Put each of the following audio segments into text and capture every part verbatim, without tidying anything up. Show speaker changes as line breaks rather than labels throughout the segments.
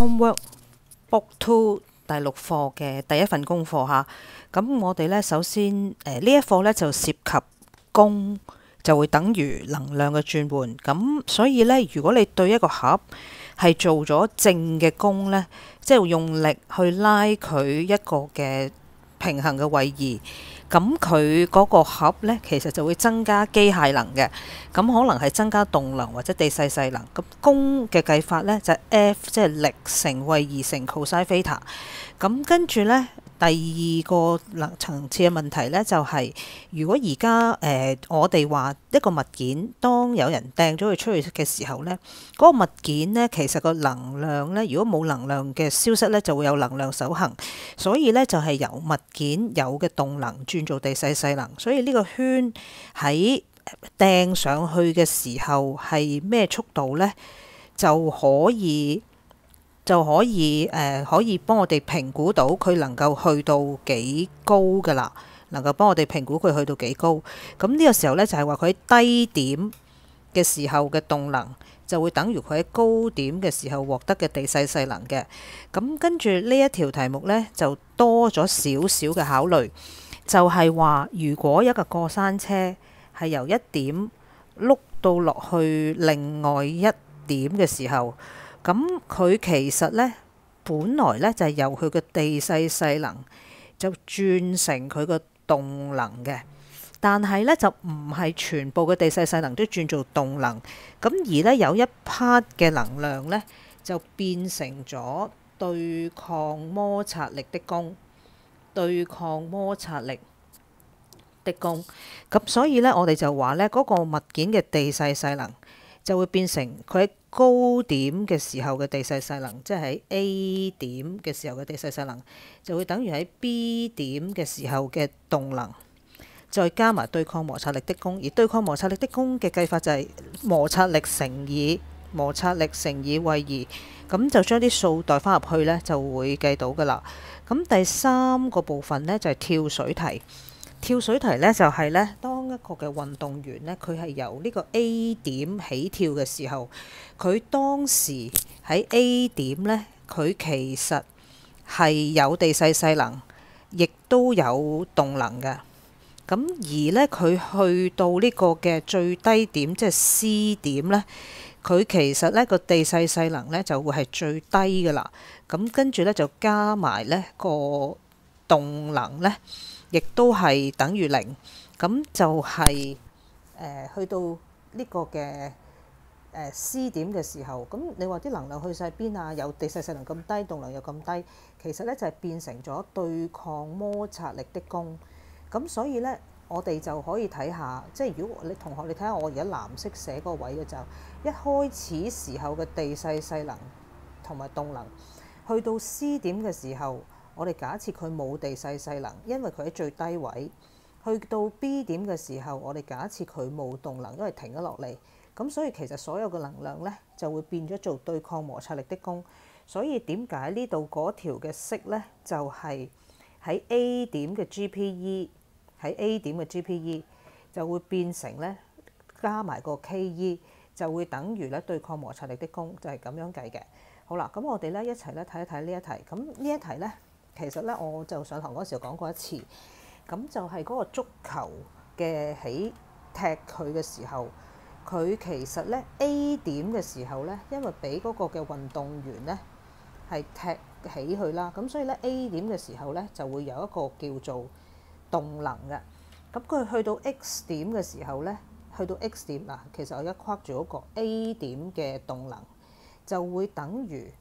Homework Book Two 第六課嘅第一份功課嚇。咁我哋咧首先誒呢、呃、一課咧就涉及功，就會等於能量嘅轉換。咁所以咧，如果你對一個盒係做咗正嘅功咧，即係用力去拉佢一個嘅平衡嘅位移，咁佢嗰個盒咧其實就會增加機械能嘅，咁可能係增加動能或者地勢勢能。咁功嘅計法咧就係 F 即係力乘位移乘 cosine theta。咁跟住咧第二個層次嘅問題咧就係、是，如果而家誒我哋話一個物件，當有人掟咗佢出去嘅時候咧，嗰、那個物件咧其實個能量咧，如果冇能量嘅消失咧，就會有能量守恆。所以咧就係由物件有嘅動能轉做地勢勢能。所以呢個圈喺掟上去嘅時候係咩速度咧，就可以。就可以誒、呃，可以幫我哋評估到佢能夠去到幾高㗎啦，能夠幫我哋評估佢去到幾高。咁呢個時候咧就係話佢喺低點嘅時候嘅動能，就會等於佢喺高點嘅時候獲得嘅地勢勢能嘅。咁跟住呢一條題目咧就多咗少少嘅考慮，就係、是、話如果一個過山車係由一點碌到落去另外一點嘅時候。咁佢其實咧，本來咧就係由佢嘅地勢勢能就轉成佢個動能嘅，但係咧就唔係全部嘅地勢勢能都轉做動能。咁而咧有一 part 嘅能量咧就變成咗對抗摩擦力的功，對抗摩擦力的功。咁所以咧我哋就話咧嗰個物件嘅地勢勢能就會變成佢喺高點嘅時候嘅地勢勢能，即係喺 A 點嘅時候嘅地勢勢能，就會等於喺 B 點嘅時候嘅動能，再加埋對抗摩擦力的功。而對抗摩擦力的功嘅計法就係摩擦力乘以摩擦力乘以位移，咁就將啲數代翻入去呢，就會計到㗎啦。咁第三個部分呢，就係跳水題。跳水題咧就係咧，當一個嘅運動員咧，佢係由呢個 A 點起跳嘅時候，佢當時喺 A 點咧，佢其實係有地勢勢能，亦都有動能嘅。咁而咧，佢去到呢個嘅最低點，即係 C 點咧，佢其實咧個地勢勢能咧就會係最低㗎啦。咁跟住咧就加埋咧個動能咧。亦都係等於零，咁就係、是、誒、呃、去到呢個嘅誒、呃、C 點嘅時候，咁你話啲能量去晒邊啊？有地勢勢能咁低，動能又咁低，其實咧就係、是、變成咗對抗摩擦力的功。咁所以咧，我哋就可以睇下，即係如果你同學你睇下我而家藍色寫嗰個位嘅就一開始時候嘅地勢勢能同埋動能，去到 C 點嘅時候。我哋假設佢冇地勢勢能，因為佢喺最低位。去到 B 點嘅時候，我哋假設佢冇動能，因為停咗落嚟。咁所以其實所有嘅能量咧就會變咗做對抗摩擦力的功。所以點解呢度嗰條嘅色咧就係、是、喺 A 點嘅 G P E， 喺 A 點嘅 G P E 就會變成咧加埋個 K E 就會等於咧對抗摩擦力的功，就係、是、咁樣計嘅。好啦，咁我哋咧一齊咧睇一睇呢一題。咁呢一題咧。其實咧，我就上堂嗰時候講過一次，咁就係嗰個足球嘅起踢佢嘅時候，佢其實咧 A 點嘅時候咧，因為俾嗰個嘅運動員咧係踢起佢啦，咁所以咧 A 點嘅時候咧就會有一個叫做動能嘅。咁佢去到 X 點嘅時候咧，去到 X 點嗱，其實我而家框住嗰個 A 點嘅動能，就會等於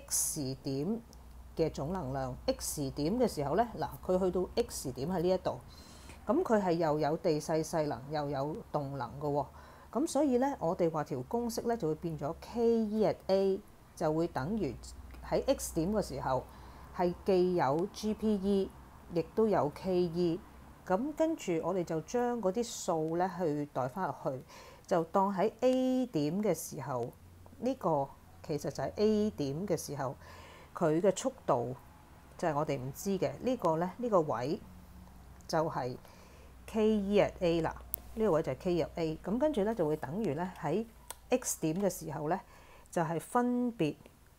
X 點嘅總能量。 X 點嘅時候咧，嗱佢去到 X 點喺呢一度，咁佢係又有地勢勢能又有動能嘅喎。咁所以咧，我哋話條公式咧就會變咗 K E at A 就會等於喺 X 點嘅時候係既有 G P E 亦都有 K E。咁跟住我哋就將嗰啲數咧去代翻入去，就當喺 A 點嘅時候，呢、這個其實就係 A 點嘅時候。佢嘅速度就係我哋唔知嘅，呢個咧，呢個位就係 K E at A 啦，呢個位就係 K E at A。咁跟住咧就會等於咧喺 X 點嘅時候咧，就係分別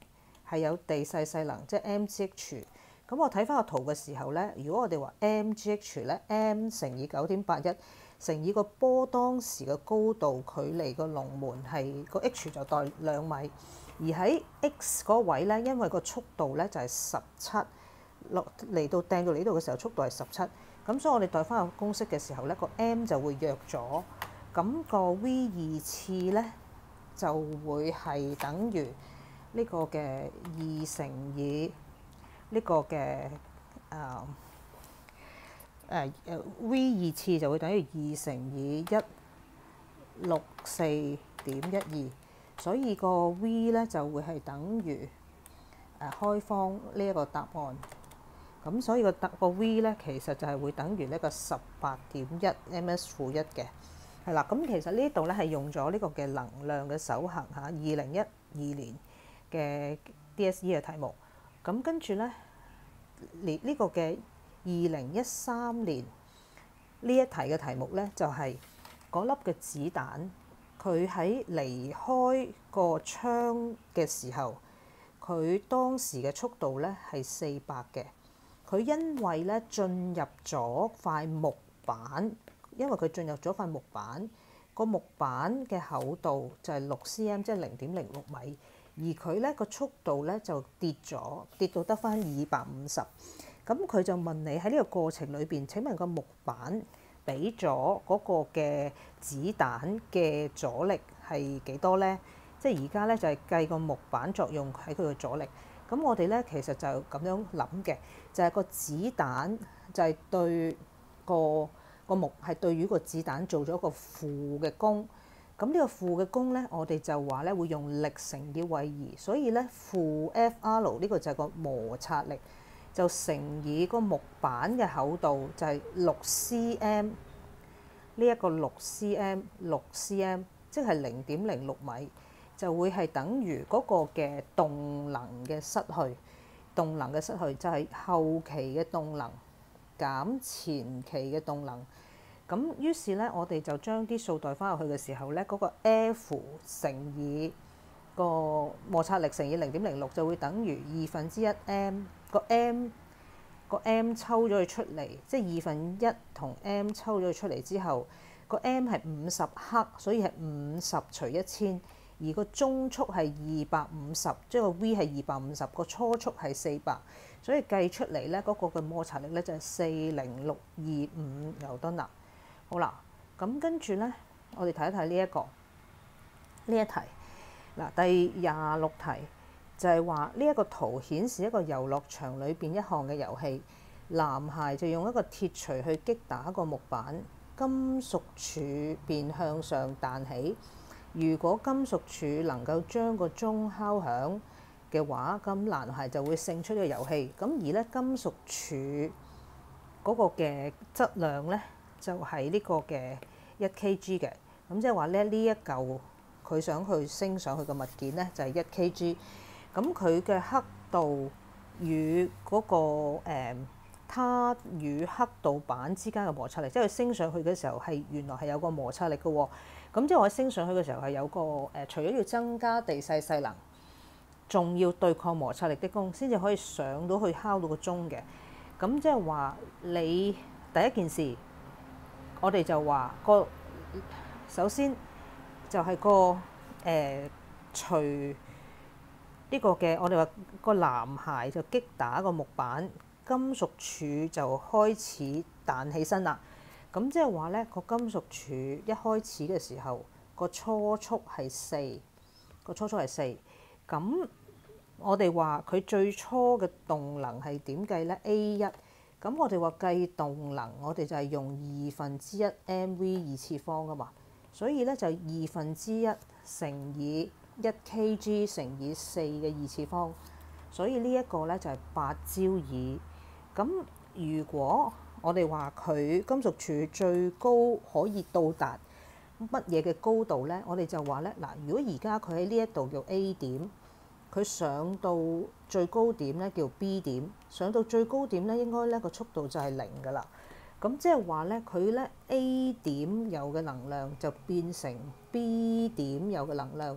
係有地勢勢能，即係 mgh。咁我睇翻個圖嘅時候咧，如果我哋話 mgh 咧 ，m 乘以九點八一乘以個波當時嘅高度距離個龍門係個 h 就代兩米，而喺 x 嗰位咧，因為個速度咧就係十七，落嚟到掟到呢度嘅時候速度係十七，咁所以我哋代翻個公式嘅時候咧，個 m 就會弱咗，咁個 v 二次咧就會係等於呢個嘅二乘以呢個嘅誒誒誒 v 二次就會等於二乘以一六四點一二，所以個 v 咧就會係等於誒開方呢一個答案。咁所以個答個 v 咧其實就係會等於呢個十八點一 ms 負一嘅。係啦，咁其實呢度咧係用咗呢個嘅能量嘅守恒嚇，二零一二年嘅 D S E 嘅題目。咁跟住咧，呢呢個嘅二零一三年呢一題嘅題目咧，就係嗰粒嘅子彈，佢喺離開個窗嘅時候，佢當時嘅速度咧係四百嘅。佢因為咧進入咗塊木板，因為佢進入咗塊木板，個木板嘅厚度就係六 cm，即係零點零六米。而佢咧個速度咧就跌咗，跌到得返二百五十。咁佢就問你喺呢個過程裏邊，請問個木板俾咗嗰個嘅子彈嘅阻力係幾多咧？即係而家咧就係計個木板作用喺佢嘅阻力。咁我哋咧其實就咁樣諗嘅，就係個子彈就係對個個木係對於個子彈做咗個負嘅功。咁呢個負嘅功咧，我哋就話咧會用力乘以位移，所以咧負 Fr 呢個就係個摩擦力，就乘以個木板嘅厚度就係六 cm， 呢一個六 cm 六 cm 即係零點零六米，就會係等於嗰個嘅動能嘅失去，動能嘅失去就係後期嘅動能減前期嘅動能。咁於是咧，我哋就將啲數代翻入去嘅時候咧，嗰個 F 乘以個摩擦力乘以零點零六就會等於二分之一 m， 個 m 個 m 抽咗佢出嚟，即係二分一同 m 抽咗佢出嚟之後，個 m 係五十克，所以係五十除一千，而個中速係二百五十，即係個 v 係二百五十，個初速係四百，所以計出嚟咧嗰個嘅摩擦力咧就係四零六二五牛頓啦。好啦，咁跟住咧，我哋睇一睇呢一個呢一題嗱，第廿六題就係話呢一個圖顯示一個遊樂場裏邊一項嘅遊戲，男孩就用一個鐵錘去擊打一個木板，金屬柱便向上彈起。如果金屬柱能夠將個鐘敲響嘅話，咁男孩就會勝出呢個遊戲。咁而咧金屬柱嗰個嘅質量咧，就係呢個嘅一 kg 嘅，咁即係話咧呢一嚿佢想去升上去嘅物件咧就係一 kg，咁佢嘅刻度與嗰個誒它與刻度板之間嘅摩擦力，即係佢升上去嘅時候係原來係有個摩擦力嘅喎，咁即係我升上去嘅時候係有個誒，除咗要增加地勢勢能，仲要對抗摩擦力的功，先至可以上到去敲到個鐘嘅。咁即係話你第一件事。我哋就話個首先就係個誒錘呢個嘅，我哋話個男孩就擊打個木板，金屬柱就開始彈起身啦。咁即係話咧，個金屬柱一開始嘅時候個初速係四，個初速係四。咁我哋話佢最初嘅動能係點計咧 ？A 一。咁我哋話計動能，我哋就係用二分之一 mv 二次方噶嘛，所以咧就二分之一乘以一 kg 乘以四嘅二次方，所以呢一個咧就係八焦耳。咁如果我哋話佢金屬柱最高可以到達乜嘢嘅高度咧，我哋就話咧嗱，如果而家佢喺呢一度叫 A 點。佢上到最高點咧叫 B 點，上到最高點咧應該咧個速度就係零噶啦。咁即係話咧，佢咧 A 點有嘅能量就變成 B 點有嘅能量，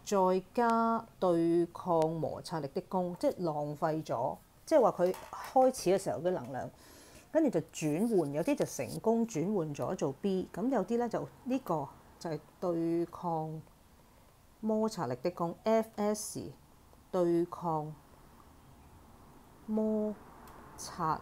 再加對抗摩擦力的功，即係浪費咗，即係話佢開始嘅時候嘅能量，跟住就轉換，有啲就成功轉換咗做 B， 咁有啲咧就呢、這個就係對抗摩擦力的功 F S 對抗摩擦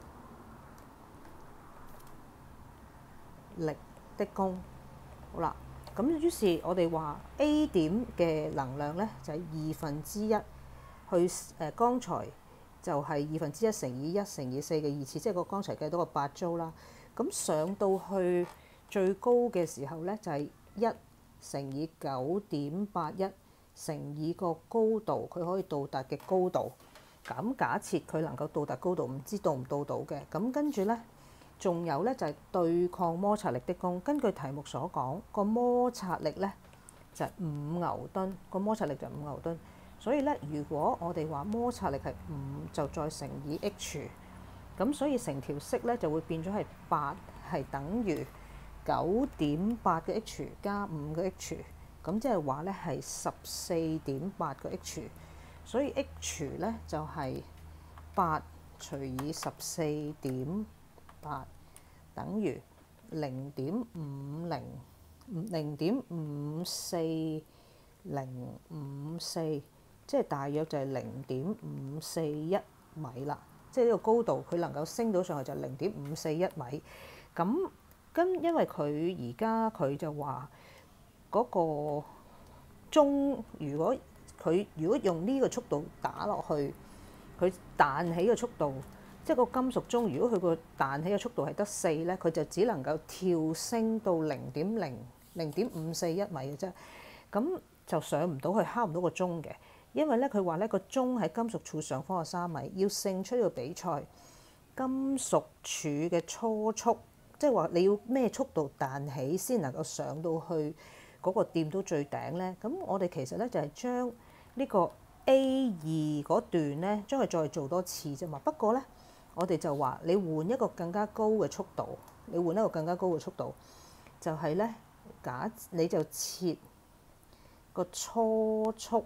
力的功。好啦，咁於是我哋話 A 點嘅能量咧就係二分之一，去誒剛才就係二分之一乘以一乘以四嘅二次，即係個剛才計到個八 Joule 啦。咁上到去最高嘅時候咧就係一乘以九點八一乘以個高度，佢可以到達嘅高度。咁假設佢能夠到達高度，唔知到唔到到嘅。咁跟住咧。仲有咧就係對抗摩擦力的功。根據題目所講，個摩擦力咧就係五牛頓，個摩擦力就係五牛頓。所以咧，如果我哋話摩擦力係五，就再乘以 H， 咁所以成條式咧就會變咗係八，係等於九點八嘅 H 加五嘅 H， 咁即係話咧係十四點八個 H， 所以 H 咧就係八除以十四點八等於零點五零零點五四零五四，即係大約就係零點五四一米啦。即係呢個高度，佢能夠升到上去就零點五四一米。咁跟因為佢而家佢就話嗰個鐘，如果佢如果用呢個速度打落去，佢彈起嘅速度。即係個金屬鐘，如果佢個彈起嘅速度係得四咧，佢就只能夠跳升到零點零零點五四一米嘅啫。咁就上唔到去，敲唔到個鐘嘅。因為咧，佢話咧個鐘喺金屬柱上方有三米，要勝出呢個比賽，金屬柱嘅初速，即係話你要咩速度彈起先能夠上到去嗰個掂到最頂咧？咁我哋其實咧就係將呢個 A 二嗰段咧，將佢再做多次啫嘛。不過咧，我哋就話你換一個更加高嘅速度，你換一個更加高嘅速度，就係咧假你就設個初速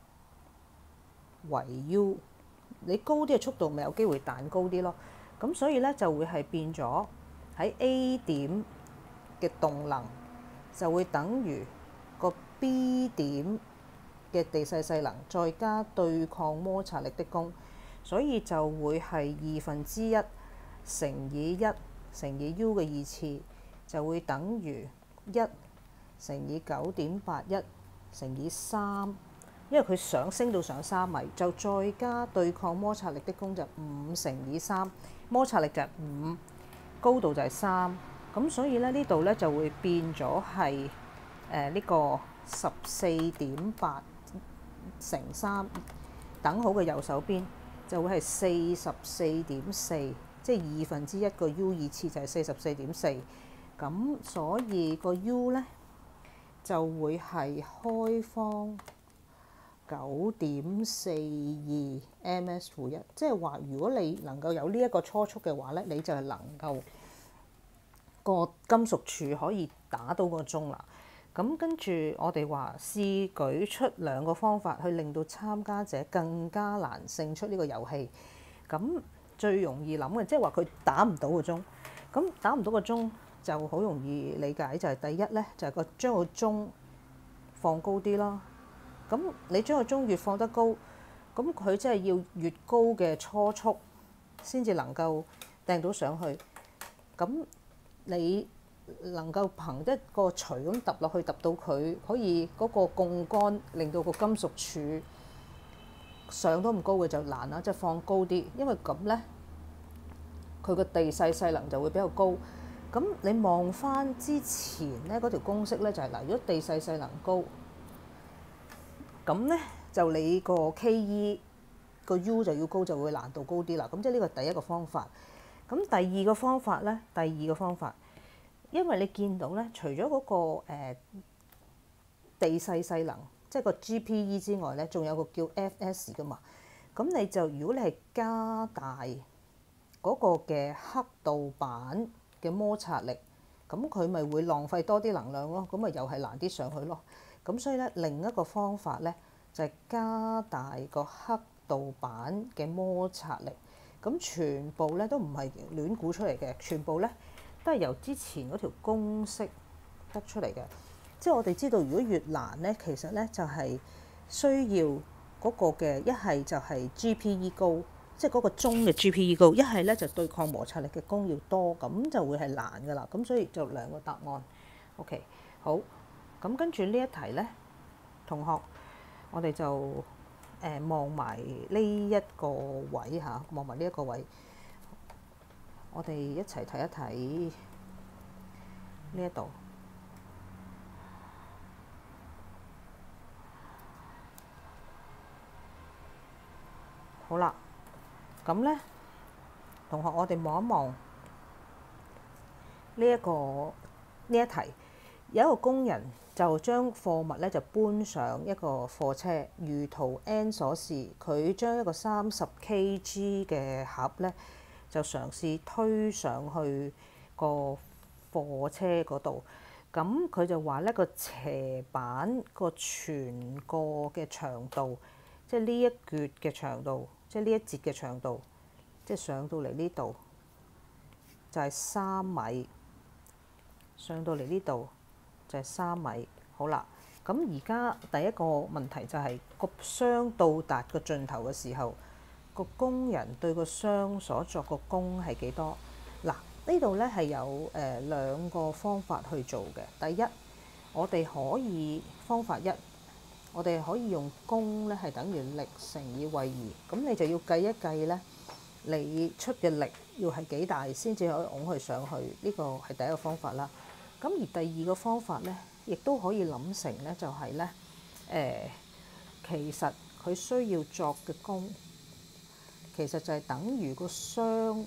為 U， 你高啲嘅速度咪有機會彈高啲咯。咁所以咧就會係變咗喺 A 點嘅動能就會等於個 B 點嘅地勢勢能，再加對抗摩擦力的功。所以就會係二分之一乘以一乘以 U 嘅二次，就會等於一乘以九點八一乘以三，因為佢想升到上三米，就再加對抗摩擦力的功就五乘以三，摩擦力就係五，高度就係三，咁所以咧呢度咧就會變咗係誒呢個十四點八乘三，等好嘅右手邊。就會係四十四點四，即係二分之一個 U 二次就係四十四點四，咁所以個 U 咧就會係開方九點四二 ms 負一，即係話如果你能夠有呢一個初速嘅話咧，你就係能夠個金屬柱可以打到個鐘啦。咁跟住我哋話試舉出兩個方法去令到參加者更加難勝出呢個遊戲。咁最容易諗嘅，即係話佢打唔到個鐘。咁打唔到個鐘就好容易理解，就係第一咧，就係個將個鐘放高啲咯。咁你將個鐘越放得高，咁佢即係要越高嘅初速先至能夠掟到上去。咁你能夠憑一個錘咁揼落去，揼到佢可以嗰個槓桿令到個金屬柱上到咁高嘅就難啦，即係放高啲，因為咁咧佢個地勢勢能就會比較高。咁你望翻之前咧嗰條公式咧就係嗱，如果地勢勢能高，咁咧就你個 K.E 個 U 就要高，就會難度高啲啦。咁即係呢個第一個方法。咁第二個方法咧，第二個方法。因為你見到咧，除咗嗰、那個、呃、地勢勢能，即係個 G P E 之外咧，仲有個叫 F S 噶嘛。咁你就如果你係加大嗰個嘅刻度板嘅摩擦力，咁佢咪會浪費多啲能量咯。咁咪又係難啲上去咯。 咁所以咧，另一個方法咧就係加大個刻度板嘅摩擦力。咁全部咧都唔係亂估出嚟嘅，全部咧都係由之前嗰條公式得出嚟嘅。即係我哋知道，如果越難咧，其實咧就係需要嗰個嘅一係就係 G P E 高，即係嗰個鐘嘅 G P E 高；一係咧就對抗摩擦力嘅功要多，咁就會係難㗎啦。咁所以就兩個答案。OK， 好。咁跟住呢一題咧，同學，我哋就誒望埋呢一個位嚇，望埋呢一個位，我哋一齊睇一睇呢一度。好啦，咁咧，同學，我哋望一望呢一個呢一題，有一個工人就將貨物咧就搬上一個貨車，如圖 N 所示，佢將一個三十 Kg 嘅盒咧就嘗試推上去個貨車嗰度。咁佢就話咧個斜板個全個嘅長度，即係呢一橛嘅長度，即係呢一節嘅長度，即係上到嚟呢度就係三米，上到嚟呢度就係三米。好啦，咁而家第一個問題就係個箱到達個盡頭嘅時候，個工人對個箱所作個功係幾多？嗱，呢度咧係有誒兩個方法去做嘅。第一，我哋可以方法一，我哋可以用功咧係等於力乘以位移，咁你就要計一計咧，你出嘅力要係幾大先至可以拱佢上去，呢個係第一個方法啦。咁而第二個方法咧，亦都可以諗成咧，就係咧誒，其實佢需要作嘅功，其實就係等於個箱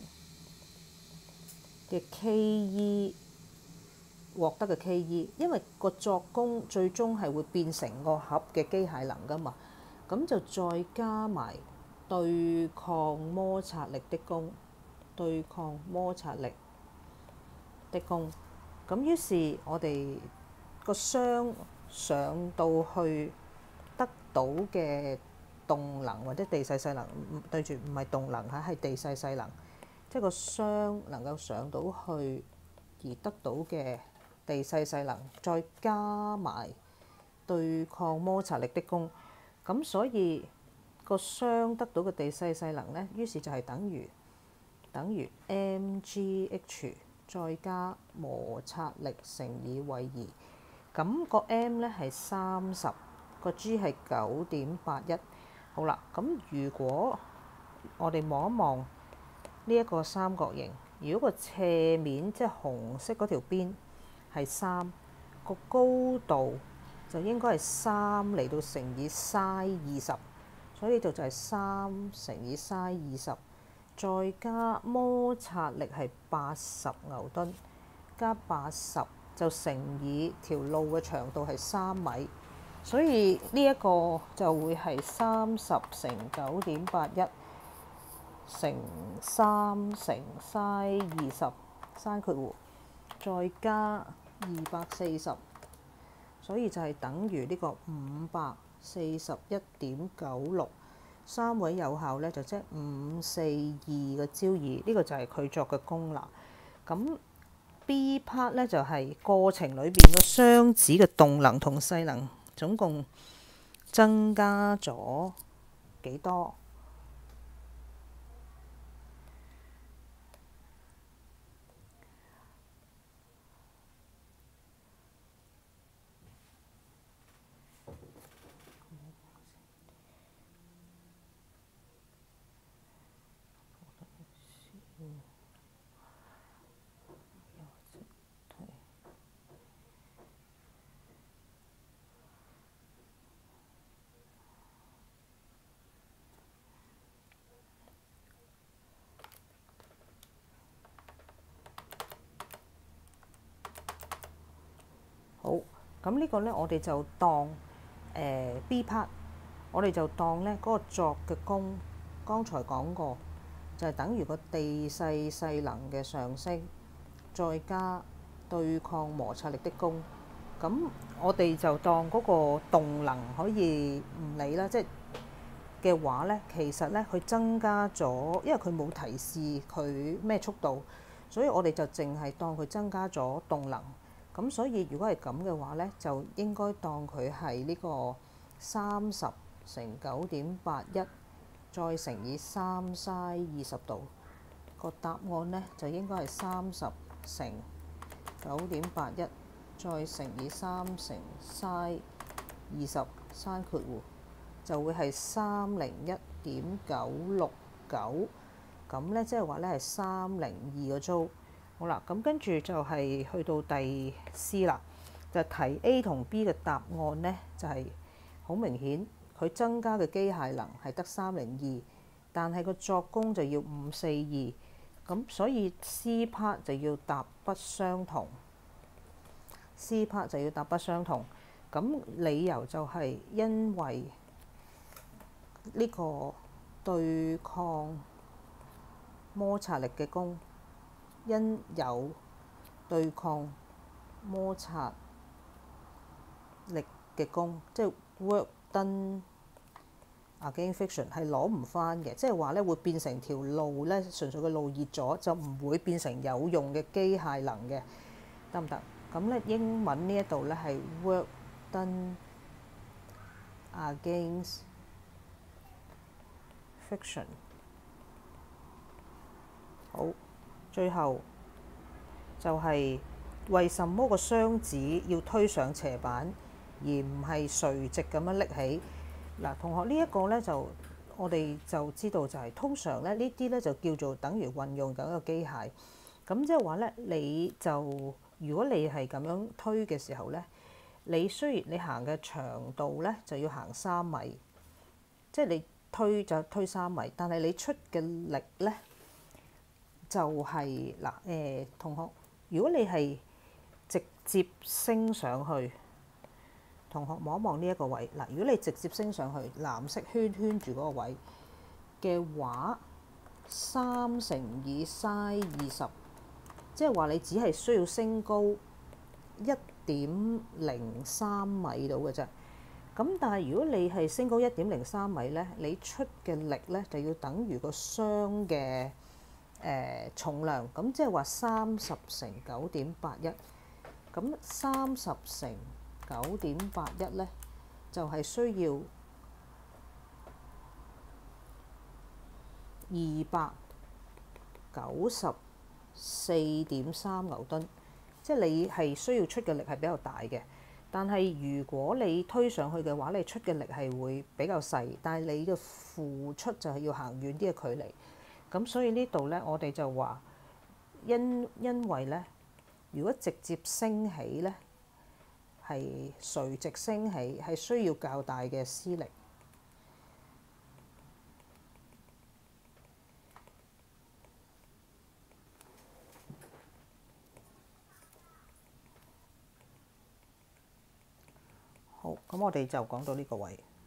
嘅 Ke 獲得嘅 Ke，因為個作功最終係會變成個盒嘅機械能㗎嘛，咁就再加埋對抗摩擦力的功，對抗摩擦力的功。咁於是我哋個箱上到去得到嘅動能或者地勢勢能，對住唔係動能嚇，係地勢勢能，即係個箱能夠上到去而得到嘅地勢勢能，再加埋對抗摩擦力的功。咁所以個箱得到嘅地勢勢能咧，於是就係等於等於 mgh 再加摩擦力乘以位移。咁個 m 咧係三十，個 g 係九點八一。好啦，咁如果我哋望一望呢一個三角形，如果個斜面即係紅色嗰條邊係三，個高度就應該係三嚟到乘以 sin 二十，所以呢度就係三乘以 sin 二十，再加摩擦力係八十牛頓，加八十就乘以條路嘅長度係三米，所以呢一個就會係三十乘九點八一乘三乘 sin 二十，sin括弧再加二百四十，所以就係等於呢個五百四十一點九六。三位有效咧就即係五四二嘅焦耳，呢、這個就係佢作嘅功啦。咁 B part 咧就係、是、過程裏邊個箱子嘅動能同勢能總共增加咗幾多？好，咁呢個咧，我哋就當誒、呃、B part，我哋就當咧嗰個作嘅功，剛才講過就係、是、等於個地勢勢能嘅上升，再加對抗摩擦力的功， 咁我哋就當嗰個動能可以唔理啦，即係嘅話咧，其實咧佢增加咗，因為佢冇提示佢咩速度，所以我哋就淨係當佢增加咗動能。咁所以如果係咁嘅話咧，就應該當佢係呢個三十乘九點八一，再乘以三 sin 二十度。個答案咧就應該係三十乘九點八一，再乘以三乘 sin 二十 sin 括弧，就會係三零一點九六九。咁咧即係話咧係三零二個 Joule。好啦，咁跟住就係去到第 C 啦，就題 A 同 B 嘅答案咧就係好明顯，佢增加嘅機械能係得三零二，但係個作工就要五四二，咁所以 C part 就要答不相同。C part 就要答不相同，咁理由就係因為呢個對抗摩擦力嘅功，因有對抗摩擦力嘅功，即係 work done against friction 係攞唔翻嘅，即係話咧會變成條路咧，純粹個路熱咗就唔會變成有用嘅機械能嘅，得唔得？咁咧英文呢一度咧係 work done against friction。好，最後就係為什麼個箱子要推上斜板，而唔係垂直咁樣拎起？嗱，同學呢一個咧就我哋就知道就係、是、通常咧呢啲咧就叫做等於運用緊一個機械。咁即係話咧，你就如果你係咁樣推嘅時候咧，你雖然你行嘅長度咧就要行三米，即係你推就推三米，但係你出嘅力咧就係嗱誒同學，如果你係直接升上去，同學望一望呢一個位嗱，如果你直接升上去藍色圈圈住嗰個位嘅話，三乘以 sin 二十。即係話你只係需要升高一點零三米到嘅啫。咁但係如果你係升高一點零三米咧，你出嘅力咧就要等於個箱嘅誒重量。咁即係話三十乘九點八一。咁三十乘九點八一咧，就係需要二百九十四點三牛頓，即係你係需要出嘅力係比較大嘅。但係如果你推上去嘅話，你出嘅力係會比較細，但係你嘅付出就係要行遠啲嘅距離。咁所以呢度咧，我哋就話因因為咧，如果直接升起咧，係垂直升起係需要較大嘅施力。好，咁我哋就講到呢個位。